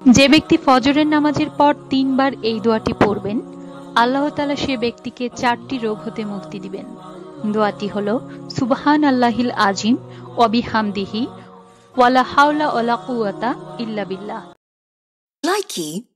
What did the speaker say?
যে ব্যক্তি ফজরের নামাজের পর ৩ বার এই দোয়াটি পড়বেন, আল্লাহ তাআলা সে ব্যক্তিকে ৪টি রোগ হতে মুক্তি দিবেন। দোয়াটি হলো সুবহানাল্লাহিল আযীম ওয়া বিহামদিহি ওয়ালা হাওলা ওয়ালা কুওয়াতা ইল্লা বিল্লাহ। Likey